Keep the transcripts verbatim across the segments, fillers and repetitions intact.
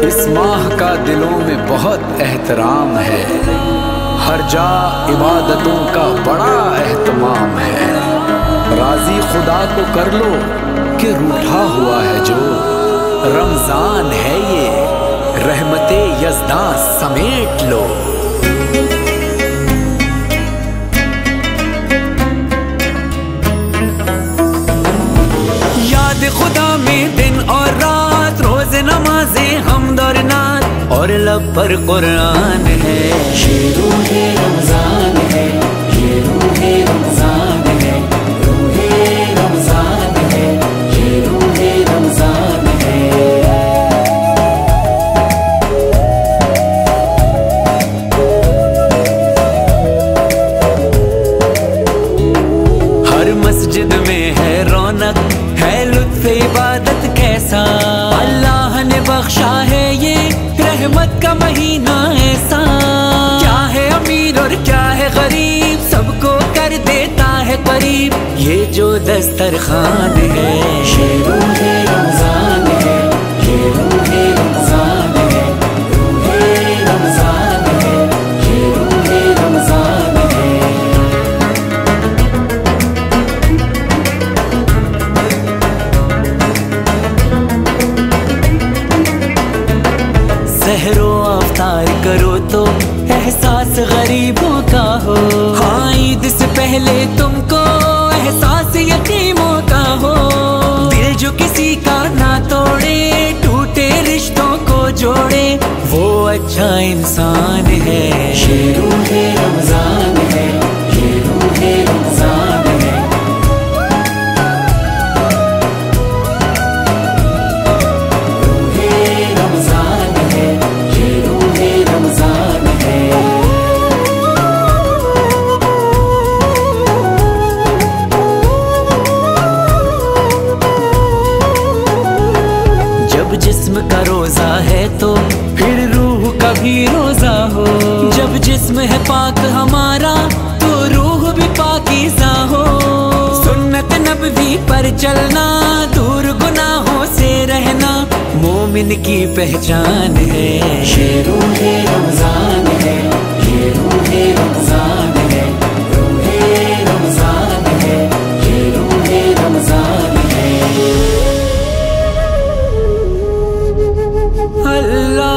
इस माह का दिलों में बहुत एहतराम है, हर जा इबादतों का बड़ा एहतमाम है। राजी खुदा को कर लो कि रूठा हुआ है जो, रमजान है ये रहमते यज़दां समेट लो। याद खुदा में दिन और रात, रोज नमाज़े हमद और नात और लब पर कुरान है। ये रूहे रमजान है, ये रूहे रमजान है, रूहे रमजान है, ये रूहे रमजान है। हर मस्जिद में है रौनक, है लुत्फ़ इबादत कैसा, अल्लाह ने बख्शा है ये रहमत का महीना ऐसा। क्या है अमीर और क्या है गरीब, सबको कर देता है करीब ये जो दस्तरखान है। ये रूहे रमजान है, ये रूहे रमजान है, रूहे रमजान है, ये रूहे रमजान है। सहरो अफ्तार करो तो एहसास गरीबों का हो, हाँ ईद से पहले तुमको एहसास यतीमों का हो। दिल जो किसी का ना तोड़े, टूटे रिश्तों को जोड़े, वो अच्छा इंसान है। ये रूहे रमजान है, ये रूहे रमजान है, रूहे रमजान है, ये रूहे रमजान है। जब जिस्म का रोजा है तो फिर रूह का भी रोजा हो, जब जिस्म है पाक हमारा तो रूह भी पाकीज़ा हो। सुन्नत नबवी पर चलना, दूर गुनाहों से रहना, मोमिन की पहचान है। ये रूहे रमजान है, ये रूहे रमजान है, रूहे रमजान है, ये रूहे रमजान है। अल्लाह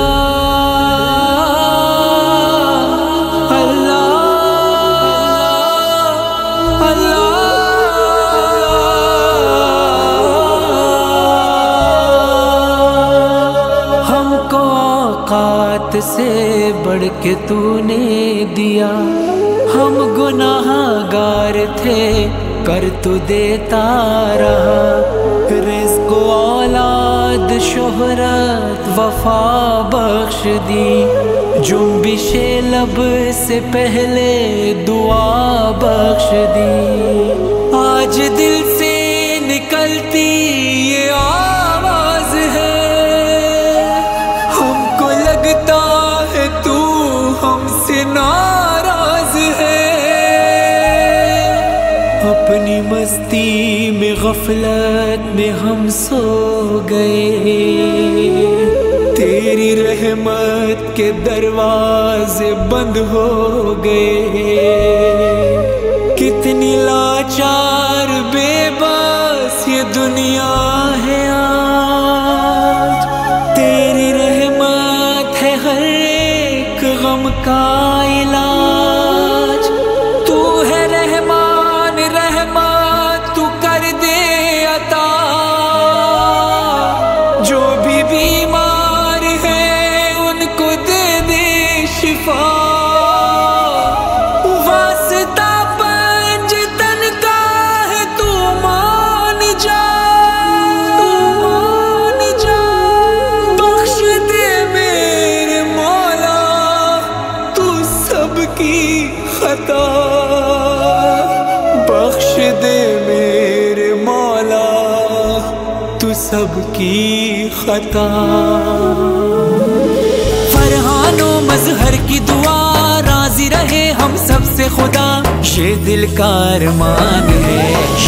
अल्लाह अल्लाह, हमको औकात से बढ़ के तूने दिया, हम गुनाहगार थे कर तू देता रहा। रिज़्क़ औलाद शोहरत वफा बख्श दी, जुम्बिशे लब से पहले दुआ बख्श दी। आज दिल से निकलती ये आवाज है, हमको लगता है तू हमसे नाराज है। अपनी मस्ती में गफलत में हम सो गए, तेरी रहमत के दरवाजे बंद हो गए। कितनी लाचार बेबस ये दुनिया है आज, तेरी रहमत है हर एक गम का इलाज। तू है रहमान रहमत, तू कर दे अता, जो भी बीमार है उनको दे दे शिफा। वास्ता पंजतन का है तू मान जा, तू मान जा। बख्श दे मेरे मौला तू सबकी खता, बख्श दे मेरे मौला तू सबकी खता। फरहानो मजहर की दुआ, राजी रहे हम सबसे खुदा, ये दिल का अरमान है।